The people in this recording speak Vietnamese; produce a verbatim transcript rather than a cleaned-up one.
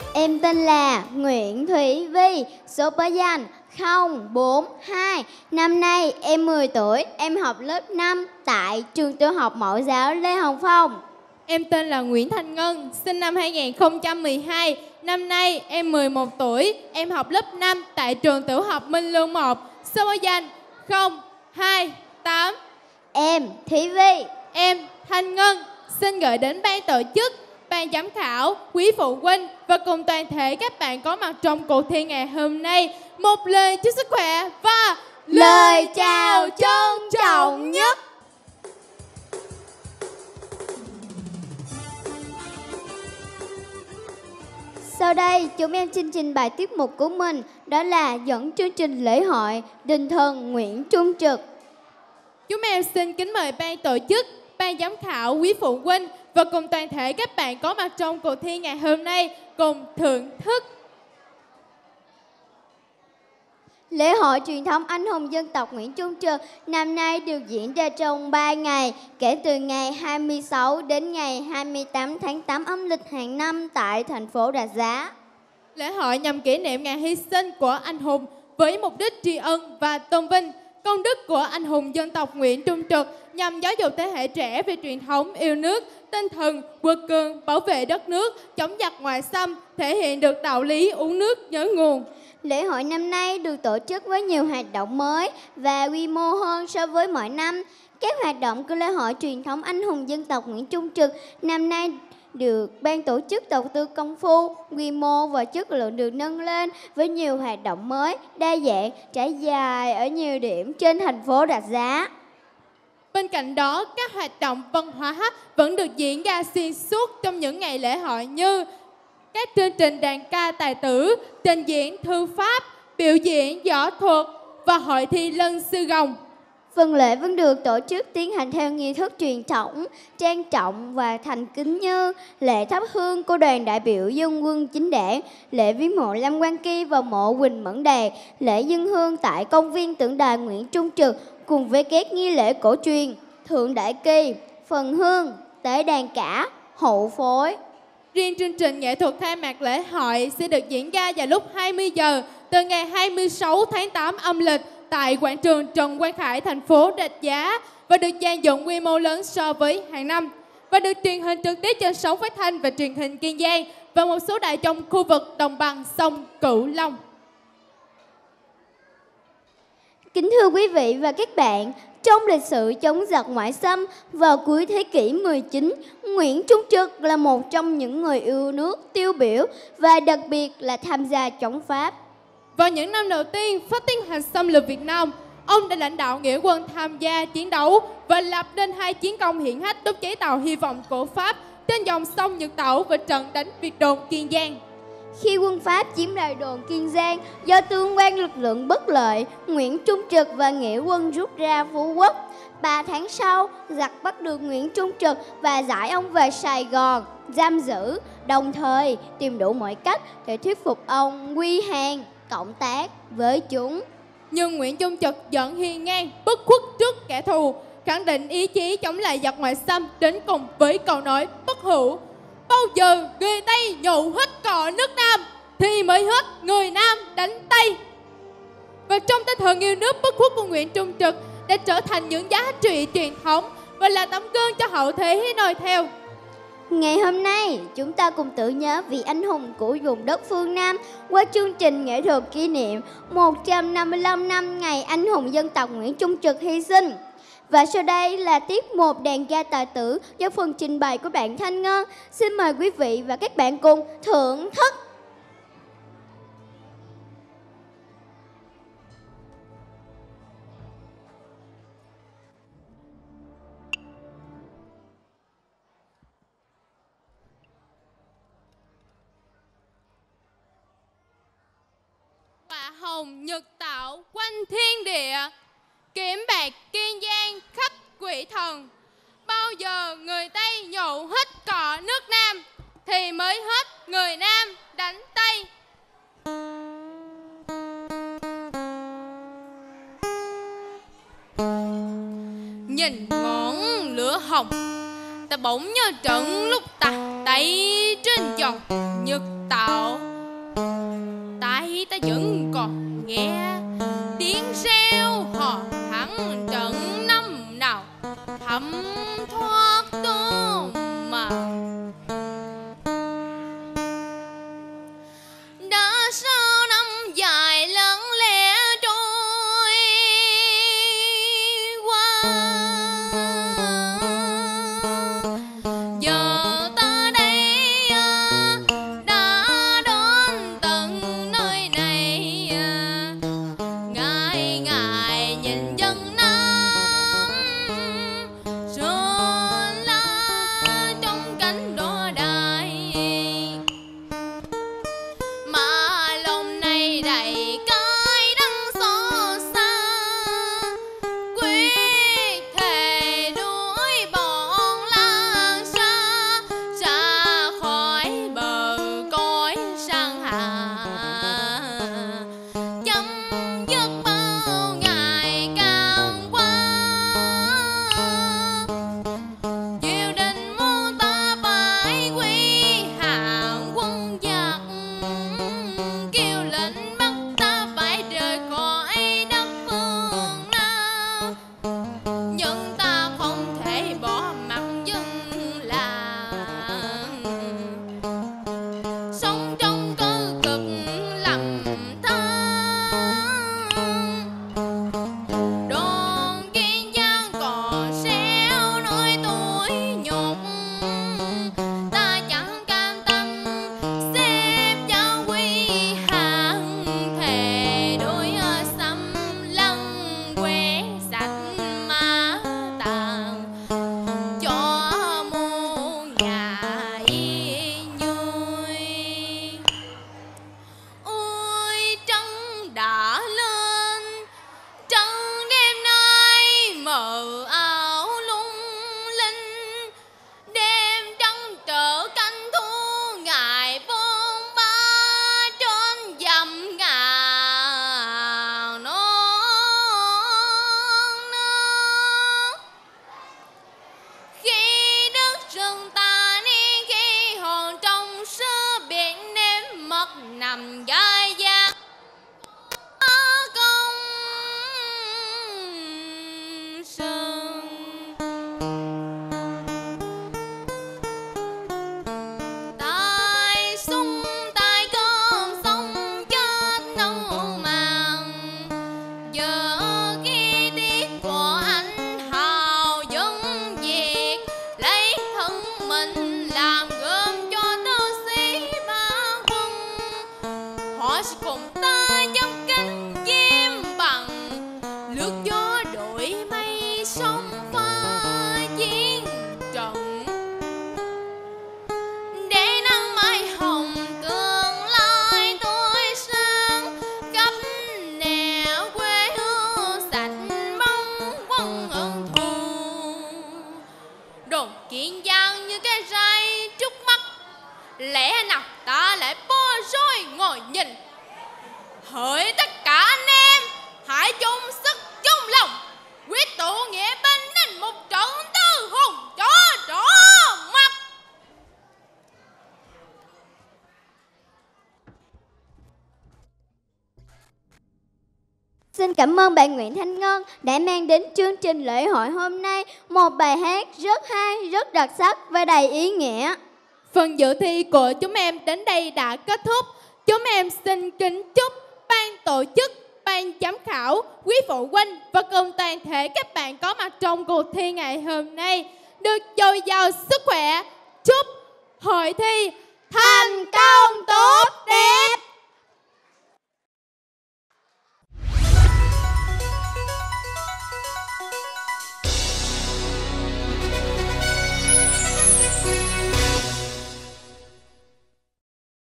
Em tên là Nguyễn Thủy Vi, số báo danh không bốn hai. Năm nay em mười tuổi, em học lớp năm tại trường tiểu học mẫu giáo Lê Hồng Phong. Em tên là Nguyễn Thanh Ngân, sinh năm hai nghìn không trăm mười hai. Năm nay em mười một tuổi, em học lớp năm tại trường tiểu học Minh Lương một, số báo danh không hai tám. Em Thủy Vi. Em Thanh Ngân xin gửi đến ban tổ chức, ban giám khảo, quý phụ huynh và cùng toàn thể các bạn có mặt trong cuộc thi ngày hôm nay một lời chúc sức khỏe và lời chào trân trọng nhất. Sau đây chúng em xin trình bày tiết mục của mình, đó là dẫn chương trình lễ hội Đình Thần Nguyễn Trung Trực. Chúng em xin kính mời ban tổ chức, ban giám khảo, quý phụ huynh và cùng toàn thể các bạn có mặt trong cuộc thi ngày hôm nay cùng thưởng thức. Lễ hội truyền thống anh hùng dân tộc Nguyễn Trung Trực năm nay được diễn ra trong ba ngày, kể từ ngày hai mươi sáu đến ngày hai mươi tám tháng tám âm lịch hàng năm tại thành phố Rạch Giá. Lễ hội nhằm kỷ niệm ngày hy sinh của anh hùng với mục đích tri ân và tôn vinh công đức của anh hùng dân tộc Nguyễn Trung Trực, nhằm giáo dục thế hệ trẻ về truyền thống yêu nước, tinh thần quật cường, bảo vệ đất nước, chống giặc ngoại xâm, thể hiện được đạo lý uống nước nhớ nguồn. Lễ hội năm nay được tổ chức với nhiều hoạt động mới và quy mô hơn so với mọi năm. Các hoạt động của lễ hội truyền thống anh hùng dân tộc Nguyễn Trung Trực năm nay được ban tổ chức đầu tư công phu, quy mô và chất lượng được nâng lên với nhiều hoạt động mới, đa dạng, trải dài ở nhiều điểm trên thành phố Rạch Giá. Bên cạnh đó, các hoạt động văn hóa vẫn được diễn ra xuyên suốt trong những ngày lễ hội như các chương trình đàn ca tài tử, trình diễn thư pháp, biểu diễn võ thuật và hội thi lân sư rồng. Phần lễ vẫn được tổ chức tiến hành theo nghi thức truyền thống, trang trọng và thành kính như lễ thắp hương của đoàn đại biểu dân quân chính đảng, lễ viếng mộ Lâm Quang Kỳ và mộ Huỳnh Mẫn Đạt, lễ dân hương tại công viên tượng đài Nguyễn Trung Trực cùng với các nghi lễ cổ truyền, thượng đại kỳ, phần hương, tế đàn cả, hậu phối. Riêng chương trình nghệ thuật khai mạc lễ hội sẽ được diễn ra vào lúc hai mươi giờ từ ngày hai mươi sáu tháng tám âm lịch tại quảng trường Trần Quang Khải, thành phố Rạch Giá và được dàn dựng quy mô lớn so với hàng năm và được truyền hình trực tiếp trên sóng phát thanh và truyền hình Kiên Giang và một số đài trong khu vực đồng bằng sông Cửu Long. Kính thưa quý vị và các bạn, trong lịch sử chống giặc ngoại xâm vào cuối thế kỷ mười chín, Nguyễn Trung Trực là một trong những người yêu nước tiêu biểu và đặc biệt là tham gia chống Pháp. Vào những năm đầu tiên Pháp tiến hành xâm lược Việt Nam, ông đã lãnh đạo nghĩa quân tham gia chiến đấu và lập nên hai chiến công hiển hách đốt cháy tàu Hy vọng của Pháp trên dòng sông Nhật Tảo và trận đánh Việt Đồn Kiên Giang. Khi quân Pháp chiếm đài đồn Kiên Giang, do tương quan lực lượng bất lợi, Nguyễn Trung Trực và nghĩa quân rút ra Phú Quốc. Ba tháng sau, giặc bắt được Nguyễn Trung Trực và giải ông về Sài Gòn, giam giữ, đồng thời tìm đủ mọi cách để thuyết phục ông quy hàng, cộng tác với chúng. Nhưng Nguyễn Trung Trực vẫn hiên ngang, bất khuất trước kẻ thù, khẳng định ý chí chống lại giặc ngoại xâm đến cùng với câu nói bất hủ: bao giờ người Tây nhổ hết cỏ nước Nam thì mới hết người Nam đánh Tây. Và trong tinh thần yêu nước bất khuất của Nguyễn Trung Trực đã trở thành những giá trị truyền thống và là tấm gương cho hậu thế noi theo. Ngày hôm nay, chúng ta cùng tưởng nhớ vị anh hùng của vùng đất phương Nam qua chương trình nghệ thuật kỷ niệm một trăm năm mươi lăm năm ngày anh hùng dân tộc Nguyễn Trung Trực hy sinh. Và sau đây là tiết mục đàn ca tài tử do phần trình bày của bạn Thanh Ngân. Xin mời quý vị và các bạn cùng thưởng thức. Quả hồng nhật tạo quanh thiên địa, kiếm bạc Kiên Giang khắp quỷ thần. Bao giờ người Tây nhổ hết cỏ nước Nam thì mới hết người Nam đánh Tây. Nhìn ngọn lửa hồng, ta bỗng nhớ trận lúc ta tay trên dòng nhật tạo. Tại ta vẫn còn nghe tiếng reo hò thẳng trận năm nào thấm thoát tô màu. Đã sao năm dài lặng lẽ trôi qua, giờ ta đây đã đón tận nơi này. Ngài ngài nhìn dân Nam rơi lá trong cánh đỏ đài, mà lòng này đầy cái đắng xót xa. Quyết thề đuổi bọn lang xa ra khỏi bờ cõi sang hà, chấm dứt bao ngày càng qua. Triều đình muốn ta phải quy hàng quân giặc, kêu lệnh bắt ta phải rời khỏi đất phương Nam. Nhưng ta không thể bỏ mặt dân làng, sống trong cơ cực lầm than. Đồn Kiên Giang còn xéo nỗi tuổi nhục, ta chẳng cam tâm xếp cho quy hàng. Thề đôi xâm lăng quét sạch má tàn, cho muôn nhà yên vui. Ôi trăng đã lên, trăng đêm nay mờ ảo lung linh. Đêm trăng trở canh thu ngài bôn ba trên dầm ngàn non nước. Khi đất rừng ta niên, khi hồn trong xứ biển đêm mất nằm dai dáng công sương. Tai súng tai cơn sông chết nâu màng, giờ khi tiếc của anh hào dân Việt lấy thân mình làm gươm cho tứ sĩ ba quân. Họ sẽ cùng ta dốc cánh chim bằng lướt gió đổi mây sông pha chiến trận, để nắng mai hồng tương lai tươi sáng khắp nẻo quê hương sạch bóng quân ơn thù. Đồn Kiên Giang như cái rai trước mắt, lẽ nào ta lại bối rối ngồi nhìn. Hỡi tất cả anh em, hãy chung sức chung lòng, quyết tụ nghĩa binh nên một trận tư hùng cho rõ mặt. Xin cảm ơn bạn Nguyễn Thanh Ngân đã mang đến chương trình lễ hội hôm nay một bài hát rất hay, rất đặc sắc và đầy ý nghĩa. Phần dự thi của chúng em đến đây đã kết thúc. Chúng em xin kính chúc ban tổ chức, ban giám khảo, quý phụ huynh và cùng toàn thể các bạn có mặt trong cuộc thi ngày hôm nay được dồi dào sức khỏe. Chúc hội thi thành công tốt đẹp.